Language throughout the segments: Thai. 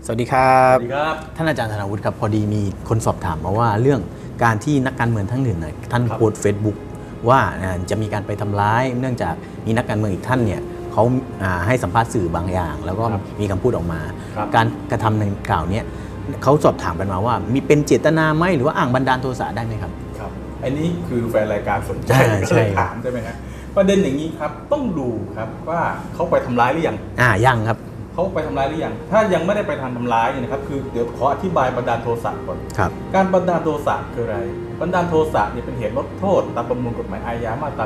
สวัสดีครับสวัสดีครับท่านอาจารย์ธนวุฒิครับพอดีมีคนสอบถามมาว่าเรื่องการที่นักการเมืองท่านหนึ่งท่านโพสต์ Facebook ว่าจะมีการไปทำร้ายเนื่องจากมีนักการเมืองอีกท่านเนี่ยเขาให้สัมภาษณ์สื่อบางอย่าง แล้วก็มีคำพูดออกมา การกระทำในกล่าวนี้เขาสอบถามกันมาว่ามีเป็นเจตนาไหมหรือว่าอ้างบันดาลโทสะได้ไหมครับครับอันนี้คือแฟนรายการสนใจก็เลยถามใช่ไหมครับประเด็นอย่างนี้ครับต้องดูครับว่าเขาไปทำร้ายหรือยังยังครับเขาไปทำร้ายหรือยังถ้ายังไม่ได้ไปทำร้ายนะครับคือเดี๋ยวขออธิบายบันดาลโทสะก่อนครับการบันดาลโทสะคืออะไรบันดาลโทสะเนี่ยเป็นเหตุลดโทษตามประมวลกฎหมายอาญามาตรา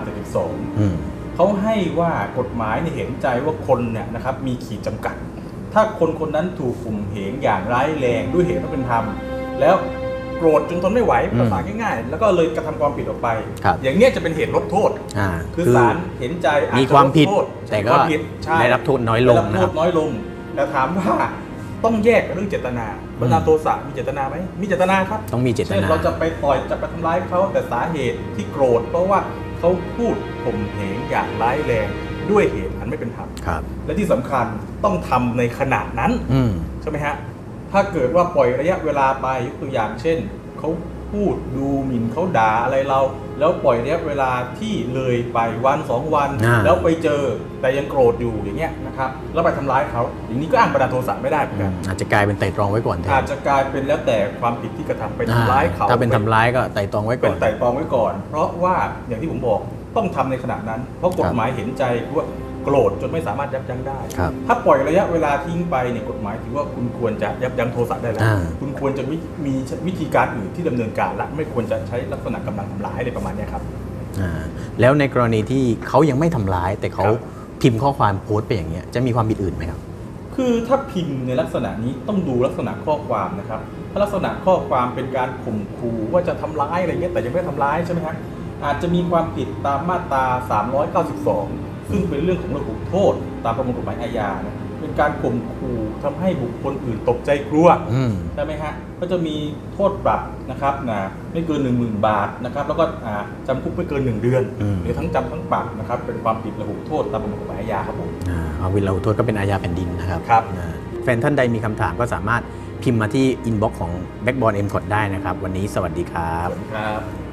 72เขาให้ว่ากฎหมายเห็นใจว่าคนเนี่ยนะครับมีขีดจำกัดถ้าคนคนนั้นถูกข่มเหงอย่างร้ายแรงด้วยเหตุไม่เป็นธรรมแล้วโกรธจนทนไม่ไหวภาษาง่ายๆแล้วก็เลยกระทำความผิดออกไปอย่างนี้จะเป็นเหตุลดโทษคือศาลเห็นใจมีความผิดแต่ก็ได้รับโทษน้อยลงนะครับน้อยลงแต่ถามว่าต้องแยกเรื่องเจตนาบันดาลโทสะมีเจตนาไหมมีเจตนาครับต้องมีเจตนาเราจะไปต่อยจะไปทำร้ายเขาแต่สาเหตุที่โกรธเพราะว่าเขาพูดข่มเหงอย่างร้ายแรงด้วยเหตุอันไม่เป็นธรรมและที่สำคัญต้องทำในขณะนั้นใช่ไหมฮะถ้าเกิดว่าปล่อยระยะเวลาไปยกตัวอย่างเช่นเขาพูดดูหมิ่นเขาด่าอะไรเราแล้วปล่อยระยะเวลาที่เลยไปวัน2 วันแล้วไปเจอแต่ยังโกรธอยู่อย่างเงี้ยนะครับแล้วไปทำร้ายเขาอย่างนี้ก็อ้างบันดาลโทสะไม่ได้เหมือนกันอาจจะกลายเป็นไต่ตรองไว้ก่อนอาจจะกลายเป็นแล้วแต่ความผิดที่กระทำไปทำร้ายเขาถ้าเป็นทำร้ายก็ไต่ตรองไว้ก่อนเป็นไต่ตรองไว้ก่อนเพราะว่าอย่างที่ผมบอกต้องทำในขณะนั้นเพราะกฎหมายเห็นใจว่าโกรธจนไม่สามารถยับยั้งได้ถ้าปล่อยระยะเวลาทิ้งไปเนี่ยกฎหมายถือว่าคุณควรจะยับยั้งโทสะได้แล้วคุณควรจะมีวิธีการอื่นที่ดำเนินการและไม่ควรจะใช้ลักษณะกำลังทำร้ายอะไรประมาณนี้ครับแล้วในกรณีที่เขายังไม่ทำร้ายแต่เขาพิมพ์ข้อความโพสต์ไปอย่างเงี้ยจะมีความผิดอื่นไหมครับคือถ้าพิมพ์ในลักษณะนี้ต้องดูลักษณะข้อความนะครับถ้าลักษณะข้อความเป็นการข่มขู่ว่าจะทำร้ายอะไรเงี้ยแต่ยังไม่ทำร้ายใช่ไหมครับอาจจะมีความผิดตามมาตรา392ซึ่งเป็นเรื่องของระหุโทษตามประมวลกฎหมายอาญานะเป็นการข่มขู่ทำให้บุคคลอื่นตกใจกลัวใช่ไหมฮะก็จะมีโทษปรับนะครับไม่เกิน 10,000 บาทนะครับแล้วก็จำคุกไม่เกิน1 เดือนหรือทั้งจำทั้งปรับนะครับเป็นความผิดระหุโทษตามประมวลกฎหมายอาญาครับผมระหุโทษก็เป็นอาญาแผ่นดินนะครับแฟนท่านใดมีคำถามก็สามารถพิมพ์มาที่อินบ็อกซ์ของ Backbone MCOT ได้นะครับวันนี้สวัสดีครับ